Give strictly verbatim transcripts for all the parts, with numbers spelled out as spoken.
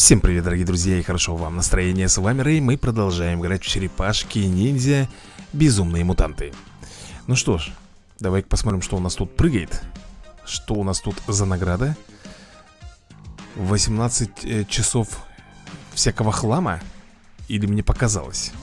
Всем привет, дорогие друзья, и хорошо вам настроение. С вами Рэй, мы продолжаем играть в черепашки, ниндзя, безумные мутанты. Ну что ж, давай-ка посмотрим, что у нас тут прыгает. Что у нас тут за награда? восемнадцать э, часов всякого хлама? Или мне показалось?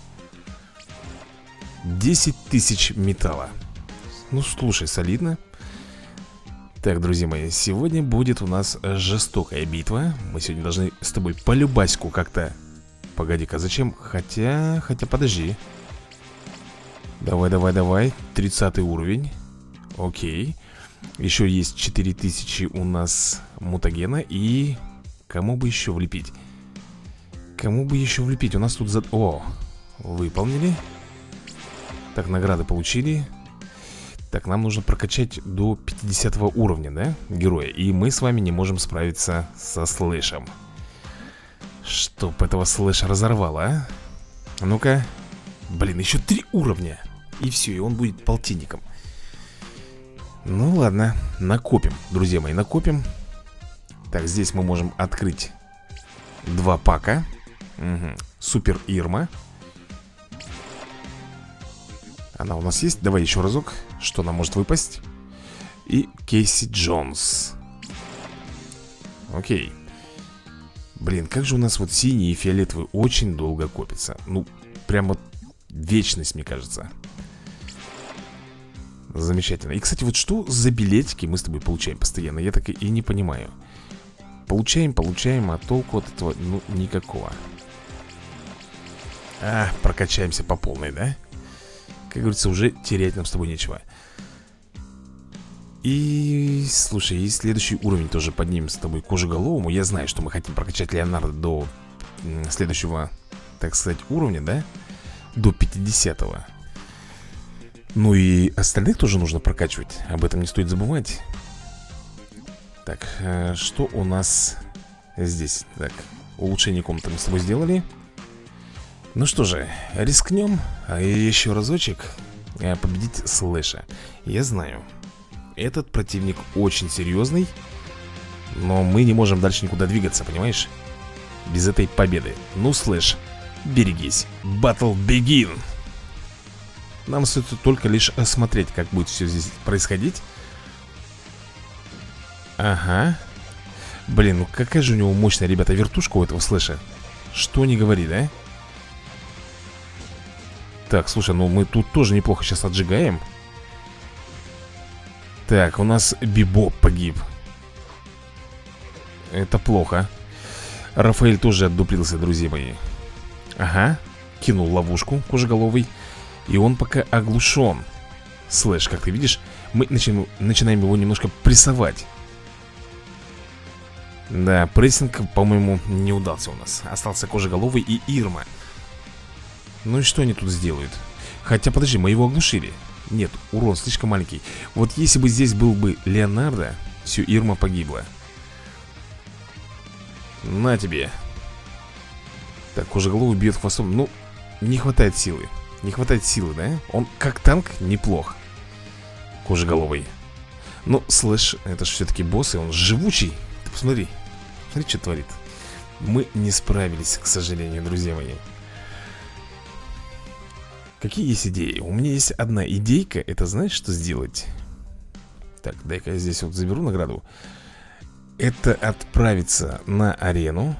десять тысяч металла. Ну, слушай, солидно. Так, друзья мои, сегодня будет у нас жестокая битва. Мы сегодня должны с тобой по любаську как-то... Погоди-ка, зачем? Хотя... Хотя, подожди. Давай, давай, давай. тридцатый уровень. Окей. Еще есть четыре тысячи у нас мутагена. И... Кому бы еще влепить? Кому бы еще влепить? У нас тут за... О! Выполнили. Так, награды получили. Так, нам нужно прокачать до пятидесятого уровня, да, героя. И мы с вами не можем справиться со слэшем. Чтоб этого слэша разорвало, а? Ну-ка. Блин, еще три уровня. И все, и он будет полтинником. Ну ладно, накопим, друзья мои, накопим. Так, здесь мы можем открыть два пака. Угу. Супер Ирма. Она у нас есть, давай еще разок. Что нам может выпасть? И Кейси Джонс. Окей. Блин, как же у нас вот синий и фиолетовый очень долго копится. Ну, прям вот вечность, мне кажется. Замечательно. И, кстати, вот что за билетики мы с тобой получаем постоянно? Я так и не понимаю. Получаем, получаем, а толку от этого, ну, никакого. А, прокачаемся по полной, да? Как говорится, уже терять нам с тобой нечего. И, слушай, и следующий уровень тоже поднимем с тобой кожеголовому. Я знаю, что мы хотим прокачать Леонардо до следующего, так сказать, уровня, да? До пятидесятого. Ну и остальных тоже нужно прокачивать. Об этом не стоит забывать. Так, что у нас здесь? Так, улучшение комнаты мы с тобой сделали. Ну что же, рискнем еще разочек победить слэша. Я знаю, этот противник очень серьезный, но мы не можем дальше никуда двигаться, понимаешь? Без этой победы. Ну, слэш, берегись. Battle begin. Нам стоит только лишь смотреть, как будет все здесь происходить. Ага. Блин, ну какая же у него мощная, ребята, вертушка у этого слэша. Что не говори, да? Так, слушай, ну мы тут тоже неплохо сейчас отжигаем. Так, у нас Бибоп погиб. Это плохо. Рафаэль тоже отдуплился, друзья мои. Ага, кинул ловушку кожеголовый. И он пока оглушен. Слэш, как ты видишь, мы начинаем, начинаем его немножко прессовать. Да, прессинг, по-моему, не удался у нас. Остался кожеголовый и Ирма. Ну и что они тут сделают? Хотя, подожди, мы его оглушили. Нет, урон слишком маленький. Вот если бы здесь был бы Леонардо, все, Ирма погибла. На тебе. Так, кожеголовый бьет хвостом. Ну, не хватает силы. Не хватает силы, да? Он как танк неплох. Кожеголовый. Но слэш, это же все-таки босс, и он живучий. Ты посмотри. Смотри, что творит. Мы не справились, к сожалению, друзья мои. Какие есть идеи? У меня есть одна идейка. Это знаешь, что сделать? Так, дай-ка я здесь вот заберу награду. Это отправиться на арену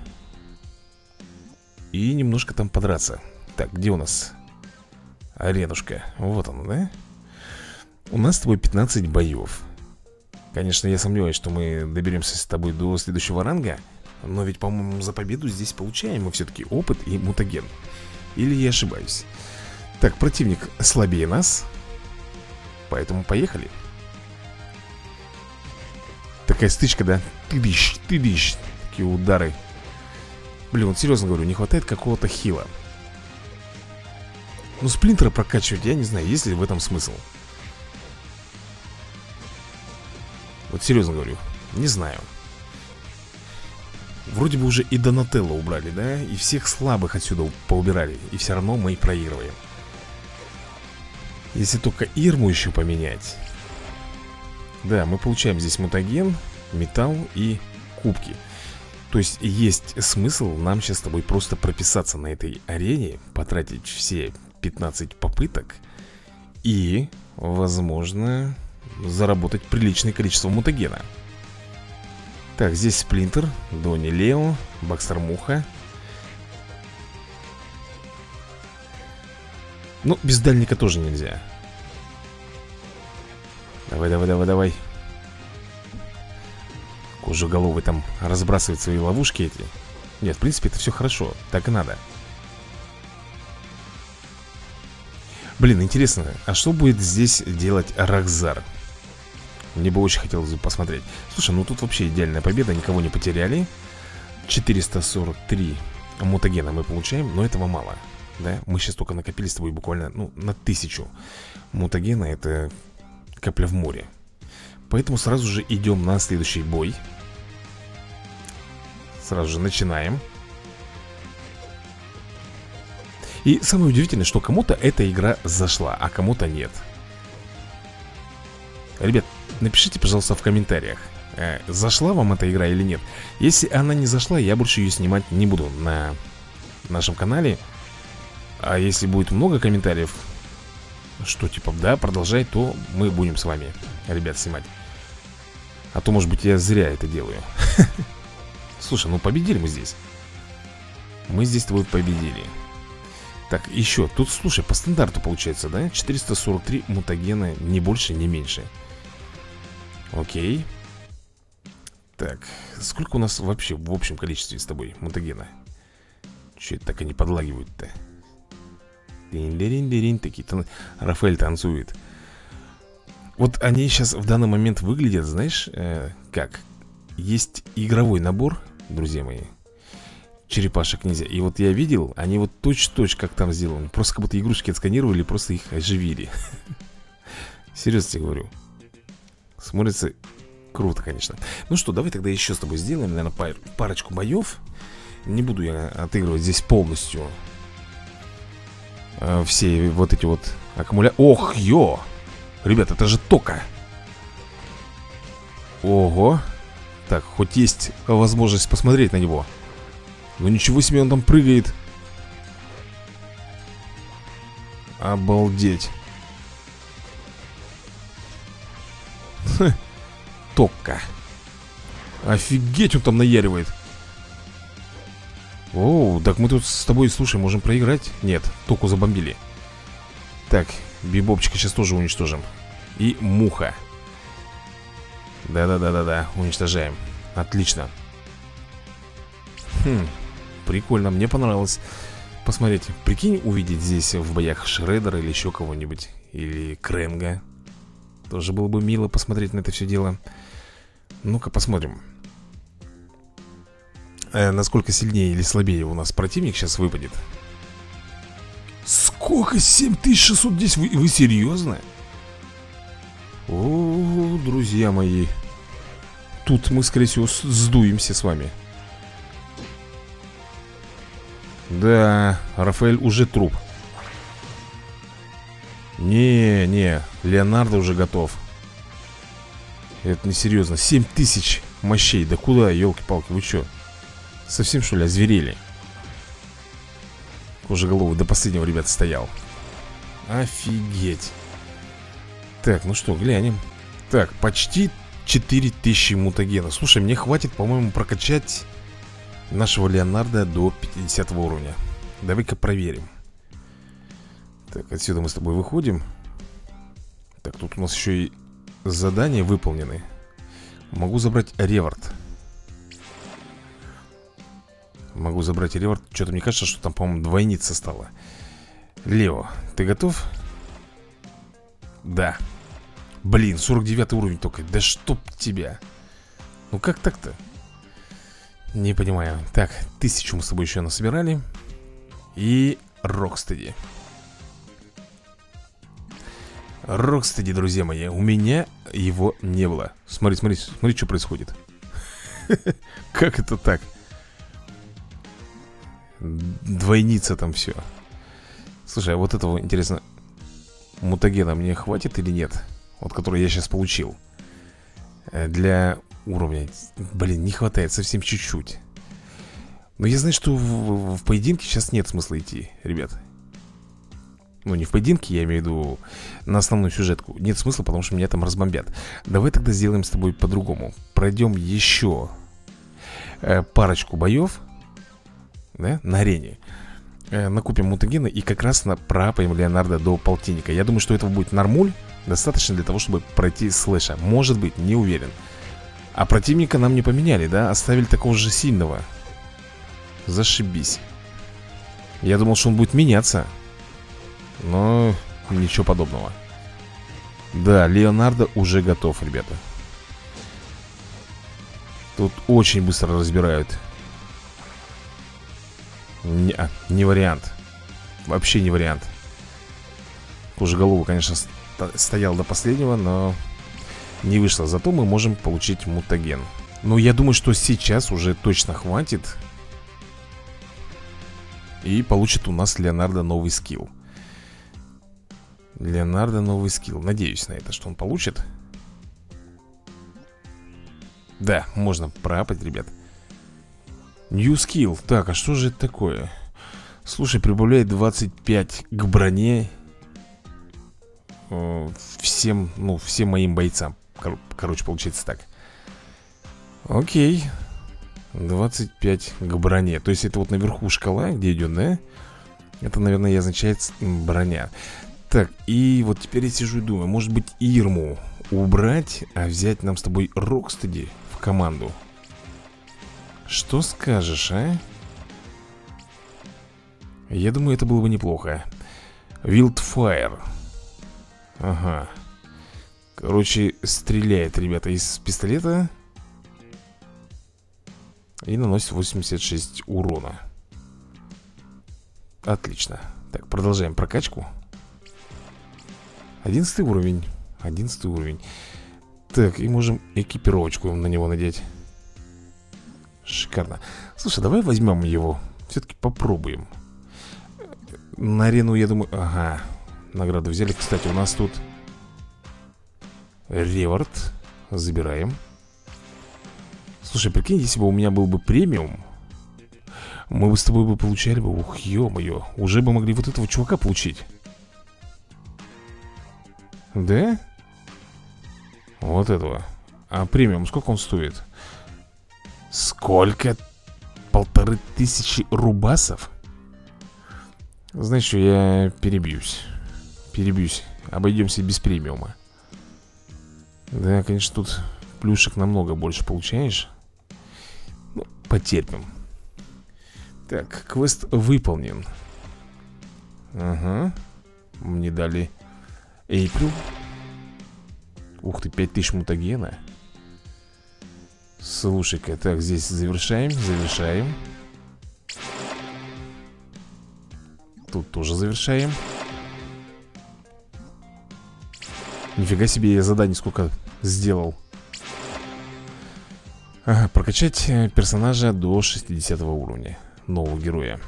и немножко там подраться. Так, где у нас аренушка? Вот она, да? У нас с тобой пятнадцать боев. Конечно, я сомневаюсь, что мы доберемся с тобой до следующего ранга. Но ведь, по-моему, за победу здесь получаем мы все-таки опыт и мутаген. Или я ошибаюсь? Так, противник слабее нас. Поэтому поехали. Такая стычка, да? Ты-дыщ, ты-дыщ. Такие удары. Блин, вот серьезно говорю, не хватает какого-то хила. Ну, сплинтера прокачивать, я не знаю, есть ли в этом смысл. Вот серьезно говорю, не знаю. Вроде бы уже и Донателло убрали, да? И всех слабых отсюда поубирали. И все равно мы проигрываем. Если только Ирму еще поменять. Да, мы получаем здесь мутаген, металл и кубки. То есть есть смысл нам сейчас с тобой просто прописаться на этой арене, потратить все пятнадцать попыток и, возможно, заработать приличное количество мутагена. Так, здесь Сплинтер, Донни Лео, Бакстер Муха. Ну, без дальника тоже нельзя. Давай, давай, давай, давай. Кожеголовый там разбрасывает свои ловушки эти. Нет, в принципе, это все хорошо. Так и надо. Блин, интересно, а что будет здесь делать Рокзар? Мне бы очень хотелось посмотреть. Слушай, ну тут вообще идеальная победа. Никого не потеряли. Четыреста сорок три мутагена мы получаем, но этого мало. Да, мы сейчас только накопили с тобой буквально, ну, на тысячу. Мутагена — это капля в море. Поэтому сразу же идем на следующий бой. Сразу же начинаем. И самое удивительное, что кому-то эта игра зашла, а кому-то нет. Ребят, напишите, пожалуйста, в комментариях, э, зашла вам эта игра или нет. Если она не зашла, я больше ее снимать не буду на нашем канале. А если будет много комментариев, что типа, да, продолжай, то мы будем с вами, ребят, снимать. А то, может быть, я зря это делаю. Слушай, ну победили мы здесь. Мы здесь с тобой победили. Так, еще, тут, слушай, по стандарту получается, да? четыреста сорок три мутагена, ни больше, ни меньше. Окей. Так, сколько у нас вообще в общем количестве с тобой мутагена? Че это так они подлагивают-то? Дин-дин-дин-дин, такие тан... Рафаэль танцует. Вот они сейчас в данный момент выглядят, знаешь, э, как? Есть игровой набор, друзья мои, черепашек ниндзя. И вот я видел, они вот точь-в-точь как там сделаны. Просто как будто игрушки отсканировали, просто их оживили. Серьезно тебе говорю. Смотрится круто, конечно. Ну что, давай тогда еще с тобой сделаем, наверное, пар парочку боев. Не буду я отыгрывать здесь полностью э, все вот эти вот аккумуляторы. Ох, ё! Ребят, это же тока. Ого. Так, хоть есть возможность посмотреть на него. Ну ничего себе, он там прыгает. Обалдеть. Ха. Тока. Офигеть, он там наяривает. Оу, так мы тут с тобой, слушай, можем проиграть? Нет, току забомбили. Так, Бибопчика сейчас тоже уничтожим. И Муха. Да-да-да-да-да, уничтожаем. Отлично. Хм, прикольно, мне понравилось посмотреть. Прикинь, увидеть здесь в боях Шреддера или еще кого-нибудь. Или Крэнга. Тоже было бы мило посмотреть на это все дело. Ну-ка посмотрим, э, насколько сильнее или слабее у нас противник сейчас выпадет. Сколько? семь тысяч шестьсот десять? Вы, вы серьезно? О, друзья мои, тут мы, скорее всего, сдуемся с вами. Да, Рафаэль уже труп. Не, не, Леонардо уже готов. Это несерьезно. семь тысяч мощей. Да куда, елки-палки, вы что? Совсем, что ли, озверели? Кожеголовый до последнего, ребята, стоял. Офигеть. Так, ну что, глянем. Так, почти четыре тысячи мутагена. Слушай, мне хватит, по-моему, прокачать нашего Леонардо до пятидесятого уровня. Давай-ка проверим. Так, отсюда мы с тобой выходим. Так, тут у нас еще и задания выполнены. Могу забрать реворд. Могу забрать реворд. Что-то мне кажется, что там, по-моему, двойница стала. Лео, ты готов? Да. Блин, сорок девятый уровень только. Да чтоб тебя. Ну как так-то? Не понимаю. Так, тысячу мы с тобой еще насобирали. И Рокстеди. Рокстеди, друзья мои, у меня его не было. Смотри, смотри, смотри, что происходит. Как это так? Двойница там все. Слушай, а вот этого, интересно, мутагена мне хватит или нет? Вот который я сейчас получил. Для уровня. Блин, не хватает совсем чуть-чуть. Но я знаю, что в, в, в поединке сейчас нет смысла идти, ребят. Ну, не в поединке, я имею в виду на основную сюжетку. Нет смысла, потому что меня там разбомбят. Давай тогда сделаем с тобой по-другому. Пройдем еще э, парочку боев, да, на арене. э, Накупим мутагена и как раз на, пропаем Леонардо до полтинника. Я думаю, что этого будет нормуль. Достаточно для того, чтобы пройти слэша. Может быть, не уверен. А противника нам не поменяли, да? Оставили такого же сильного. Зашибись. Я думал, что он будет меняться. Но ничего подобного. Да, Леонардо уже готов, ребята. Тут очень быстро разбирают. Не, а, не вариант. Вообще не вариант. Кожеголовый, конечно, стоял до последнего, но не вышло. Зато мы можем получить мутаген. Но я думаю, что сейчас уже точно хватит. И получит у нас Леонардо новый скилл. Леонардо новый скилл. Надеюсь на это, что он получит. Да, можно пропать, ребят. New skill. Так, а что же это такое? Слушай, прибавляет двадцать пять к броне э, всем, ну, всем моим бойцам. Кор Короче, получается так. Окей. двадцать пять к броне. То есть это вот наверху шкала, где идет, да? Это, наверное, и означает броня. Так, и вот теперь я сижу и думаю, может быть, Ирму убрать, а взять нам с тобой Рокстеди в команду. Что скажешь, а? Я думаю, это было бы неплохо. Wildfire. Ага. Короче, стреляет, ребята, из пистолета и наносит восемьдесят шесть урона. Отлично. Так, продолжаем прокачку. Одиннадцатый уровень. Одиннадцатый уровень. Так, и можем экипировочку на него надеть. Шикарно. Слушай, давай возьмем его. Все-таки попробуем. На арену, я думаю... Ага, награду взяли. Кстати, у нас тут реворд. Забираем. Слушай, прикинь, если бы у меня был бы премиум, мы бы с тобой бы получали бы... Ух, ё-моё. Уже бы могли вот этого чувака получить. Да? Вот этого. А премиум, сколько он стоит? Сколько? Полторы тысячи рубасов? Знаешь что, я перебьюсь. Перебьюсь. Обойдемся без премиума. Да, конечно, тут плюшек намного больше получаешь. Ну, потерпим. Так, квест выполнен. Ага. Мне дали Эйприл. Ух ты, пять тысяч мутагена. Слушай-ка, так, здесь завершаем, завершаем. Тут тоже завершаем. Нифига себе, я заданий сколько сделал. Ага, прокачать персонажа до шестидесятого уровня. Нового героя.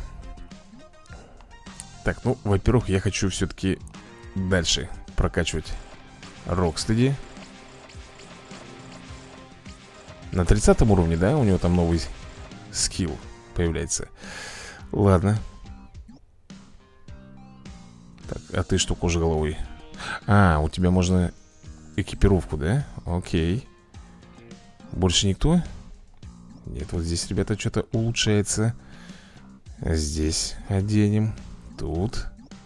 Так, ну, во-первых, я хочу все-таки дальше прокачивать Рокстеди. На тридцатом уровне, да, у него там новый скилл появляется. Ладно. Так, а ты что, кожеголовый? А, у тебя можно экипировку, да? Окей. Больше никто? Нет, вот здесь, ребята, что-то улучшается. Здесь оденем. Тут.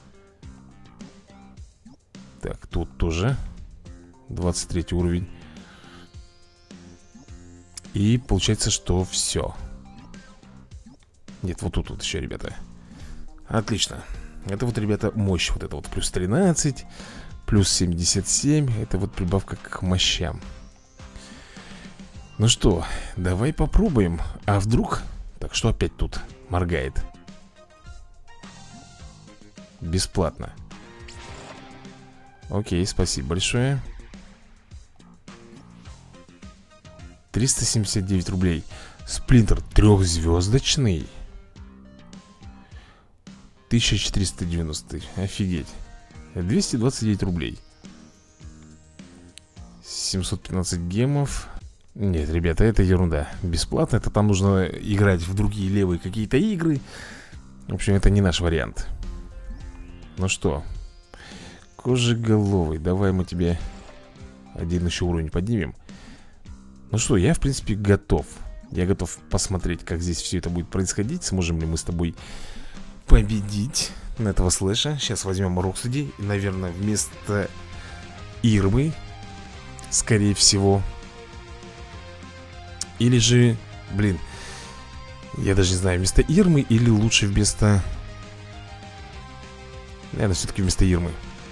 Так, тут тоже двадцать третий уровень. И получается, что все. Нет, вот тут вот еще, ребята. Отлично. Это вот, ребята, мощь. Вот это вот плюс тринадцать, плюс семьдесят семь. Это вот прибавка к мощам. Ну что, давай попробуем. А вдруг... Так, что опять тут моргает? Бесплатно. Окей, спасибо большое. триста семьдесят девять рублей. Сплинтер трехзвездочный. тысяча четыреста девяносто. Офигеть. двести двадцать девять рублей. семьсот пятнадцать гемов. Нет, ребята, это ерунда. Бесплатно, это там нужно играть в другие левые какие-то игры. В общем, это не наш вариант. Ну что, кожеголовый, давай мы тебе один еще уровень поднимем. Ну что, я в принципе готов. Я готов посмотреть, как здесь все это будет происходить. Сможем ли мы с тобой победить на этого слэша. Сейчас возьмем Рокстеди. И, наверное, вместо Ирмы, скорее всего. Или же, блин, я даже не знаю, вместо Ирмы или лучше вместо... Наверное, все-таки вместо Ирмы.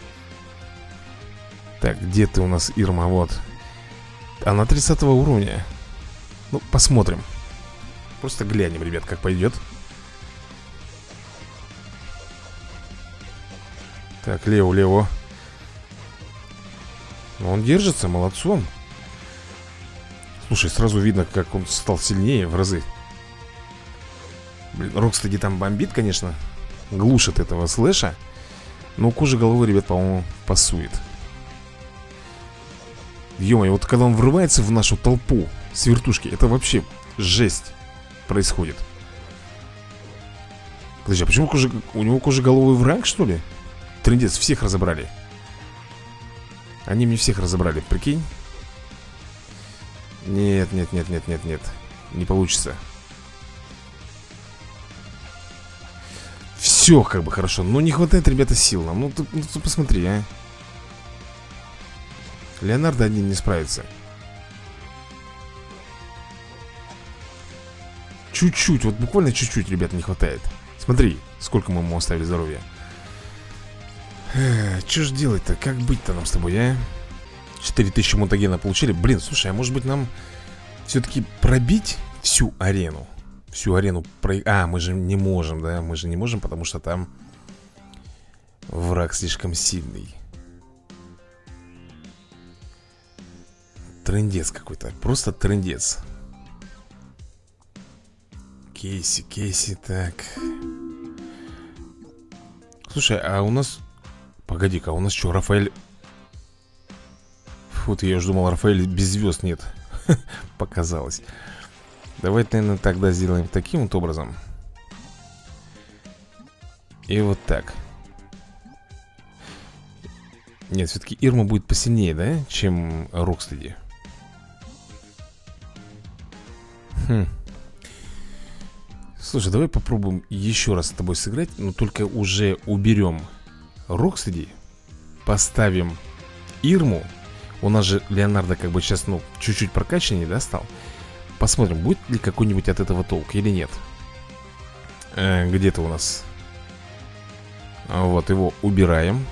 Так, где ты у нас, Ирма? Вот. Она тридцатого уровня. Ну, посмотрим. Просто глянем, ребят, как пойдет. Так, Лео, Лео. Он держится, молодцом. Слушай, сразу видно, как он стал сильнее в разы. Блин, Рокстеди там бомбит, конечно. Глушит этого слэша. Но кожа головы, ребят, по-моему, пасует. Ё-моё, вот когда он врывается в нашу толпу с вертушки, это вообще жесть происходит. Подожди, а почему кожа... у него кожеголовый враг, что ли? Трындец, всех разобрали. Они мне всех разобрали, прикинь. Нет, нет, нет, нет, нет, нет. Не получится. Все как бы хорошо. Но не хватает, ребята, сил нам. Ну ты, ну, ты посмотри, а. Леонардо один не справится. Чуть-чуть, вот буквально чуть-чуть, ребят, не хватает. Смотри, сколько мы ему оставили здоровья. Что ж делать-то? Как быть-то нам с тобой, а? четыре тысячи мутагена получили. Блин, слушай, а может быть нам все-таки пробить всю арену? Всю арену про... А, мы же не можем, да? Мы же не можем, потому что там враг слишком сильный. Трындец какой-то, просто трындец. Кейси, Кейси, так. Слушай, а у нас... Погоди-ка, у нас что, Рафаэль... Фу, я уже думал, Рафаэль без звезд нет. Показалось. Давайте, наверное, тогда сделаем таким вот образом. И вот так. Нет, все-таки Ирма будет посильнее, да, чем Рокстеди. Хм. Слушай, давай попробуем еще раз с тобой сыграть. Но только уже уберем Рокстеди. Поставим Ирму. У нас же Леонардо как бы сейчас, ну, чуть-чуть прокачаннее, да, стал. Посмотрим, будет ли какой-нибудь от этого толк или нет. э, Где-то у нас. Вот, его убираем.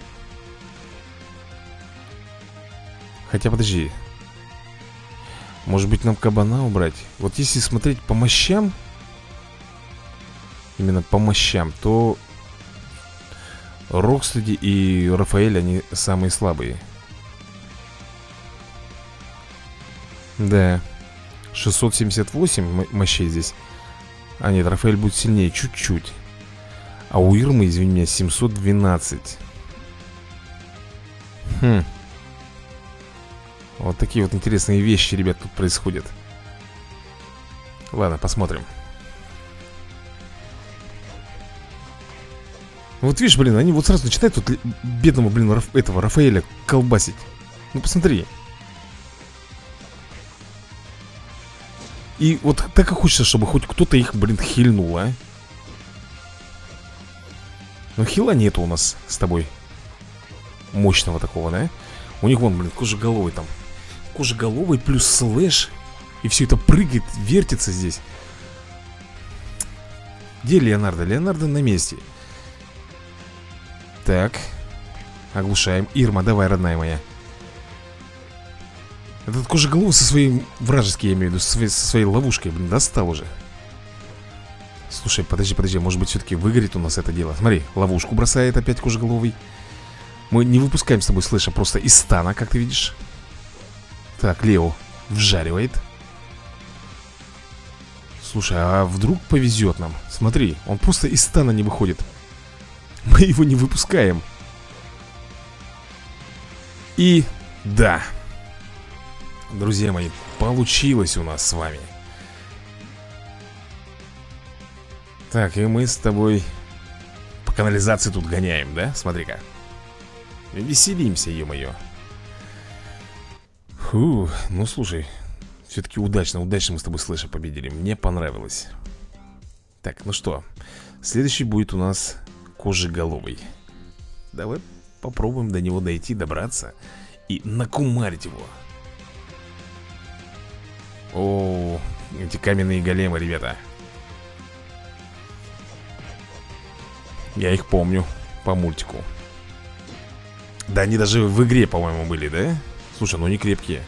Хотя, подожди. Может быть, нам кабана убрать? Вот если смотреть по мощам, именно по мощам, то Рокстеди и Рафаэль, они самые слабые. Да. шестьсот семьдесят восемь мощей здесь. А нет, Рафаэль будет сильнее чуть-чуть. А у Ирмы, извини меня, семьсот двенадцать. Хм. Вот такие вот интересные вещи, ребят, тут происходят. Ладно, посмотрим. Вот видишь, блин, они вот сразу начинают тут бедного, блин, Раф, этого Рафаэля колбасить. Ну посмотри. И вот так и хочется, чтобы хоть кто-то их, блин, хильнул, а. Но хила нету у нас с тобой мощного такого, да? У них вон, блин, кожеголовый там. Кожеголовый плюс слэш. И все это прыгает, вертится здесь. Где Леонардо? Леонардо на месте. Так. Оглушаем. Ирма, давай, родная моя. Этот кожеголовый со своей вражеской, я имею в виду, со своей, со своей ловушкой, блин, достал уже. Слушай, подожди, подожди, может быть все-таки выгорит у нас это дело. Смотри, ловушку бросает опять кожеголовый. Мы не выпускаем с тобой слэша просто из стана, как ты видишь. Так, Лео вжаривает. Слушай, а вдруг повезет нам? Смотри, он просто из стана не выходит. Мы его не выпускаем. И да. друзья мои, получилось у нас с вами. Так, и мы с тобой по канализации тут гоняем, да? Смотри-ка. Веселимся, ё-моё. Фу, ну слушай, все-таки удачно, удачно мы с тобой слэша победили. Мне понравилось. Так, ну что, следующий будет у нас Кожеголовый. Давай попробуем до него дойти, добраться и накумарить его. О, эти каменные големы, ребята. Я их помню по мультику. Да, они даже в игре, по-моему, были, да? Слушай, ну они крепкие.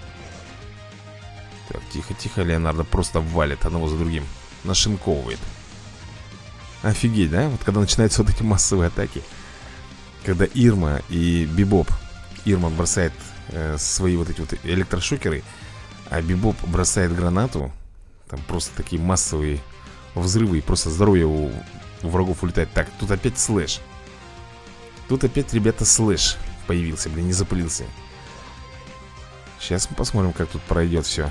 Так, тихо-тихо, Леонардо просто валит одного за другим. Нашинковывает. Офигеть, да? Вот когда начинаются вот эти массовые атаки. Когда Ирма и Бибоп. Ирма бросает э, свои вот эти вот электрошокеры, а Бибоп бросает гранату. Там просто такие массовые взрывы. И просто здоровье у, у врагов улетает. Так, тут опять слэш. Тут опять, ребята, слэш появился, блин, не запылился. Сейчас мы посмотрим, как тут пройдет все.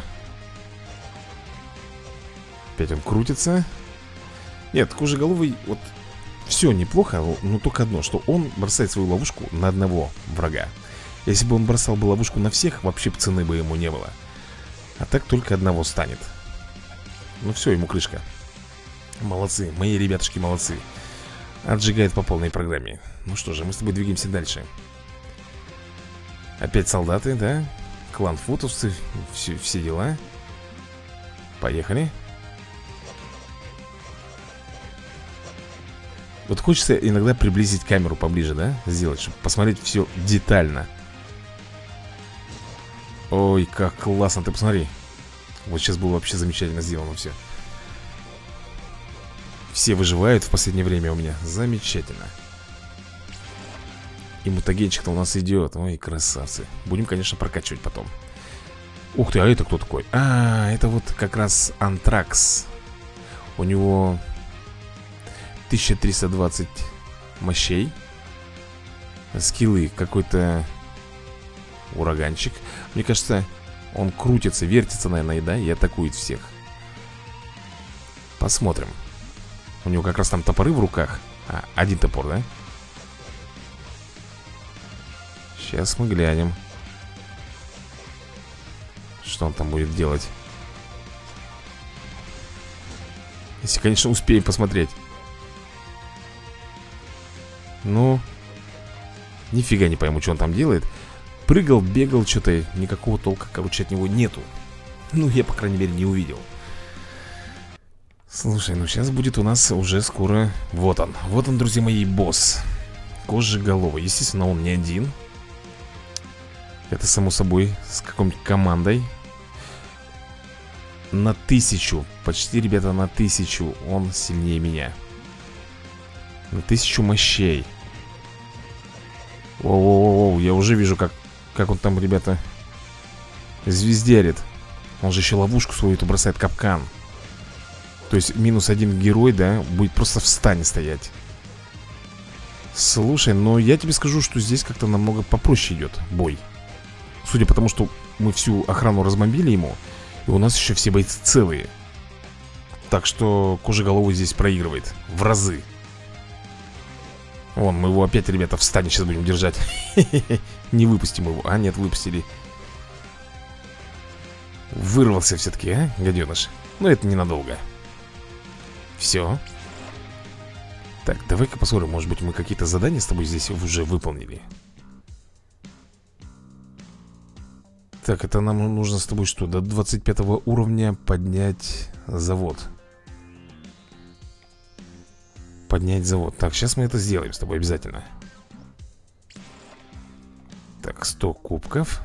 Опять он крутится. Нет, Кожеголовый, вот, все неплохо, но только одно, что он бросает свою ловушку на одного врага. Если бы он бросал бы ловушку на всех, вообще бы цены бы ему не было. А так только одного станет. Ну все, ему крышка. Молодцы, мои ребятушки молодцы. Отжигает по полной программе. Ну что же, мы с тобой двигаемся дальше. Опять солдаты, да? Клан футовцы, все, все дела. Поехали. Вот хочется иногда приблизить камеру поближе, да? Сделать, чтобы посмотреть все детально. Ой, как классно, ты посмотри. Вот сейчас было вообще замечательно сделано все. Все выживают в последнее время у меня. Замечательно. И мутагенчик-то у нас идет. Ой, красавцы. Будем, конечно, прокачивать потом. Ух ты, а это кто такой? А, это вот как раз Антракс. У него тысяча триста двадцать мощей. Скиллы какой-то ураганчик. Мне кажется, он крутится, вертится, наверное, да, и атакует всех. Посмотрим. У него как раз там топоры в руках. А, один топор, да? Сейчас мы глянем, что он там будет делать. Если, конечно, успеем посмотреть. Ну, нифига не пойму, что он там делает. Прыгал, бегал, что-то никакого толка, короче, от него нету. Ну, я, по крайней мере, не увидел. Слушай, ну сейчас будет у нас уже скоро. Вот он, вот он, друзья мои, босс Кожеголовый. Естественно, он не один. Это, само собой, с какой-нибудь командой. На тысячу, почти, ребята, на тысячу он сильнее меня. На тысячу мощей. Воу-воу-воу, я уже вижу, как, как он там, ребята, звездярит. Он же еще ловушку свою эту бросает, капкан. То есть минус один герой, да, будет просто в стане стоять. Слушай, но я тебе скажу, что здесь как-то намного попроще идет бой. Судя по тому, что мы всю охрану разбомбили ему, и у нас еще все бойцы целые. Так что Кожеголовый здесь проигрывает в разы. Вон, мы его опять, ребята, в стане сейчас будем держать. Не выпустим его. А, нет, выпустили. Вырвался все-таки, а, гаденыш. Но это ненадолго. Все. Так, давай-ка посмотрим, может быть, мы какие-то задания с тобой здесь уже выполнили. Так, это нам нужно с тобой что, до двадцать пятого уровня поднять завод. Поднять завод. Так, сейчас мы это сделаем с тобой обязательно. Так, сто кубков.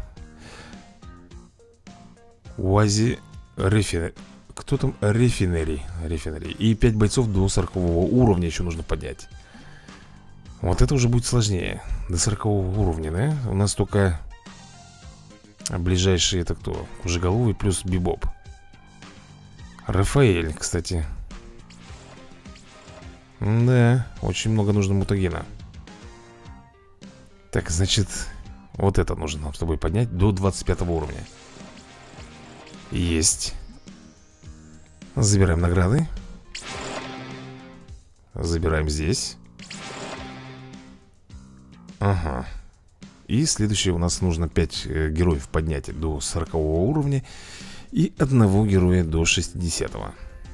Уази Рефинери. Кто там? Рефинери. Рефинери. И пять бойцов до сорокового уровня еще нужно поднять. Вот это уже будет сложнее. До сорокового уровня, да? У нас только ближайший это кто? Кожеголовый плюс Бибоп. Рафаэль, кстати. Да, очень много нужно мутагена. Так, значит, вот это нужно нам с тобой поднять до двадцать пятого уровня. Есть. Забираем награды. Забираем здесь. Ага. И следующее у нас нужно пять героев поднять до сорокового уровня. И одного героя до шестидесятого.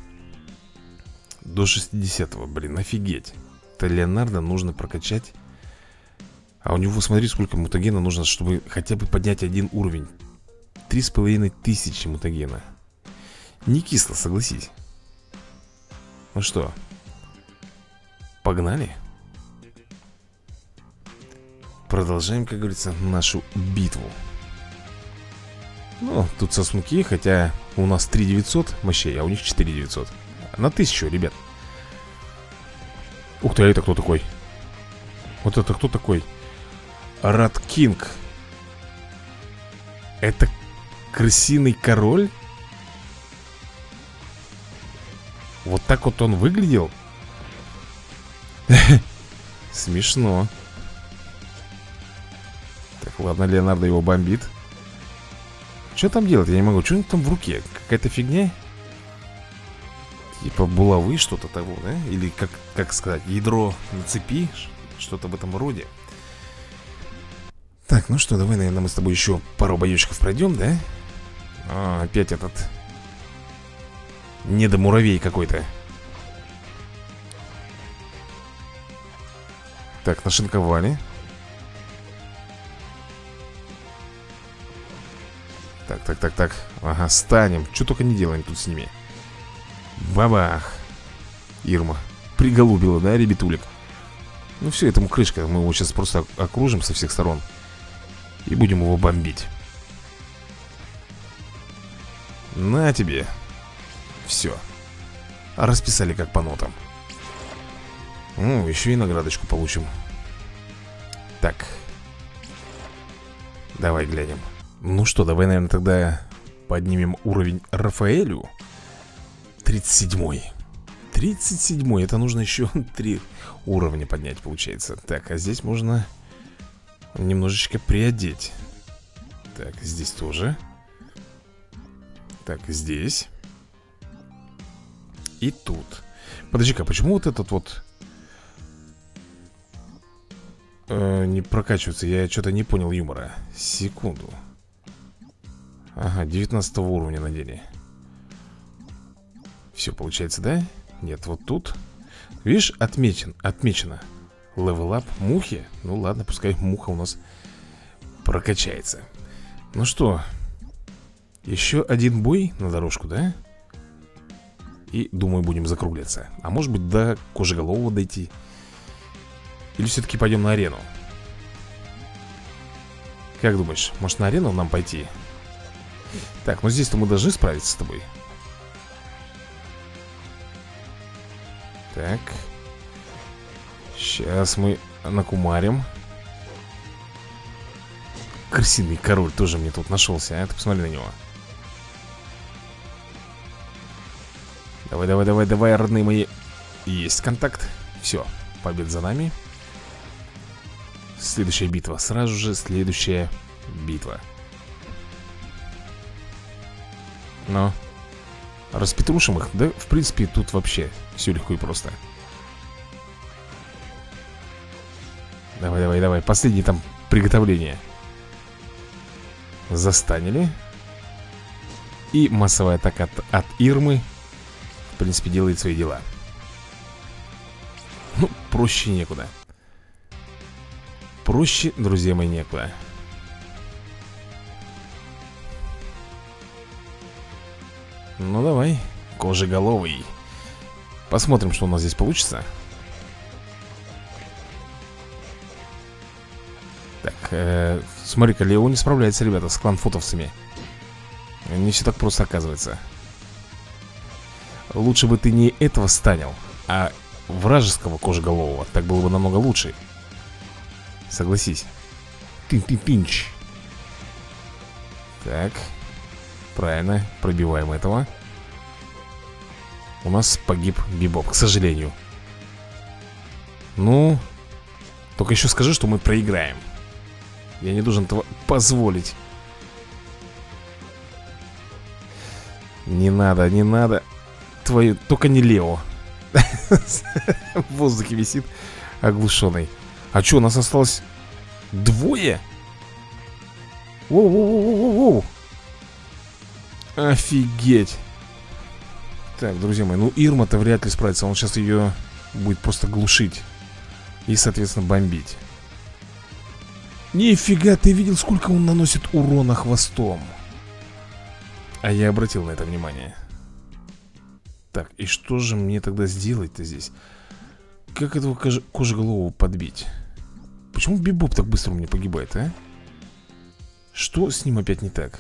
До шестидесятого, блин, офигеть. Это Леонардо нужно прокачать. А у него, смотри, сколько мутагена нужно, чтобы хотя бы поднять один уровень. Три с половиной тысячи мутагена. Не кисло, согласись. Ну что, погнали? Продолжаем, как говорится, нашу битву. Ну, тут сосунки, хотя у нас три девятьсот мощей, а у них четыре девятьсот. На тысячу, ребят. Ух ты, а это кто такой? Вот это кто такой? Рад Кинг. Это крысиный король? Вот так вот он выглядел? Смешно. Так, ладно, Леонардо его бомбит. Что там делать? Я не могу. Что у них там в руке? Какая-то фигня? Типа булавы, что-то того, да? Или как, как сказать, ядро на цепи? Что-то в этом роде. Так, ну что, давай, наверное, мы с тобой еще пару боечков пройдем, да? А, опять этот недомуравей какой-то. Так, нашинковали. Так, так, так, так. Ага, станем. Что только не делаем тут с ними. Бабах. Ирма приголубила, да, ребятулик? Ну все, этому крышка. Мы его сейчас просто окружим со всех сторон и будем его бомбить. На тебе. Все. Расписали как по нотам. Ну, еще и наградочку получим. Так. Давай глянем. Ну что, давай, наверное, тогда поднимем уровень Рафаэлю. тридцать седьмой. тридцать седьмой. Это нужно еще три уровня поднять, получается. Так, а здесь можно немножечко приодеть. Так, здесь тоже. Так, здесь. И тут. Подожди-ка, почему вот этот вот э, не прокачивается? Я что-то не понял юмора. Секунду. Ага, девятнадцатого уровня надели. Все получается, да? Нет, вот тут. Видишь, отмечен, отмечено левел ап мухи. Ну ладно, пускай муха у нас прокачается. Ну что, еще один бой на дорожку, да? И, думаю, будем закругляться. А может быть, до Кожеголового дойти. Или все-таки пойдем на арену? Как думаешь, может на арену нам пойти? Так, ну здесь-то мы должны справиться с тобой. Так. Сейчас мы накумарим. Крысиный король тоже мне тут нашелся, а? Ты посмотри на него. Давай, давай, давай, давай, родные мои. Есть контакт. Все, победа за нами. Следующая битва. Сразу же следующая битва. Но распетрушим их. Да, в принципе, тут вообще все легко и просто. Давай, давай, давай. Последнее там приготовление. Застанили. И массовая атака от, от Ирмы, в принципе, делает свои дела. Ну, проще некуда. Проще, друзья мои, некуда. Ну, давай, Кожеголовый. Посмотрим, что у нас здесь получится. Так, э, смотри-ка, Лео не справляется, ребята, с кланфутовцами. Не все так просто оказывается. Лучше бы ты не этого станил, а вражеского Кожеголового. Так было бы намного лучше. Согласись. Тин-тин-тинч. Так. Правильно, пробиваем этого. У нас погиб Бибоп, к сожалению. Ну, только еще скажи, что мы проиграем. Я не должен этого позволить. Не надо, не надо. Твою, только не Лео. В воздухе висит оглушенный. А что, у нас осталось двое? Воу-воу-воу-воу-воу. Офигеть. Так, друзья мои, ну Ирма-то вряд ли справится. Он сейчас ее будет просто глушить и, соответственно, бомбить. Нифига, ты видел, сколько он наносит урона хвостом? А я обратил на это внимание. Так, и что же мне тогда сделать-то здесь? Как этого кож... кожеголового подбить? Почему Бибоп так быстро у меня погибает, а? Что с ним опять не так?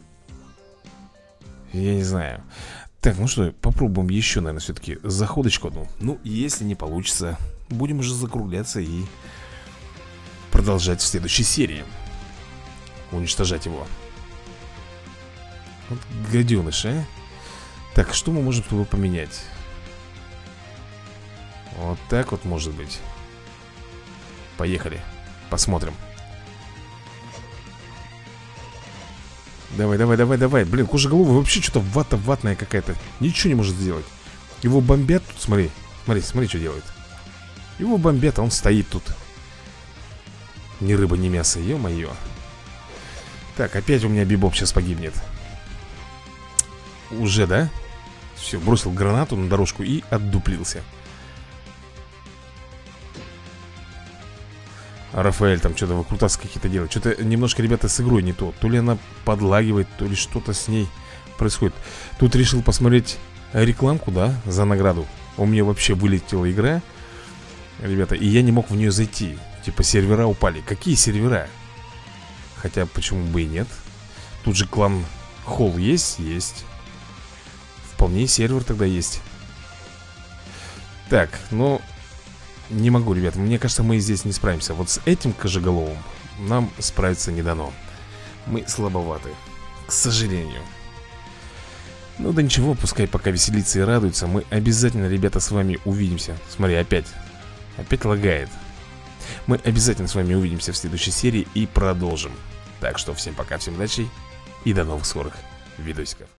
Я не знаю. Так, ну что, попробуем еще, наверное, все-таки заходочку одну. Ну, если не получится, будем уже закругляться и продолжать в следующей серии. Уничтожать его. Вот гаденыш, а? Так, что мы можем с тобой поменять? Вот так вот может быть. Поехали, посмотрим. Давай, давай, давай, давай. Блин, кожеголовый вообще что-то вата ватная какая-то. Ничего не может сделать. Его бомбят тут, смотри. Смотри, смотри, что делает. Его бомбят, а он стоит тут. Ни рыба, ни мясо, ё-моё. Так, опять у меня Бибоп сейчас погибнет. Уже, да? Все, бросил гранату на дорожку и отдуплился. А Рафаэль там что-то выкрутасы какие-то делает. Что-то немножко, ребята, с игрой не то. То ли она подлагивает, то ли что-то с ней происходит. Тут решил посмотреть рекламку, да, за награду. У меня вообще вылетела игра, ребята, и я не мог в нее зайти. Типа сервера упали. Какие сервера? Хотя почему бы и нет. Тут же клан Холл есть? Есть. Вполне сервер тогда есть. Так, ну... Не могу, ребят, мне кажется, мы здесь не справимся. Вот с этим кожеголовым нам справиться не дано. Мы слабоваты, к сожалению. Ну да ничего, пускай пока веселится и радуется. Мы обязательно, ребята, с вами увидимся. Смотри, опять, опять лагает. Мы обязательно с вами увидимся в следующей серии и продолжим. Так что всем пока, всем удачи и до новых скорых видосиков.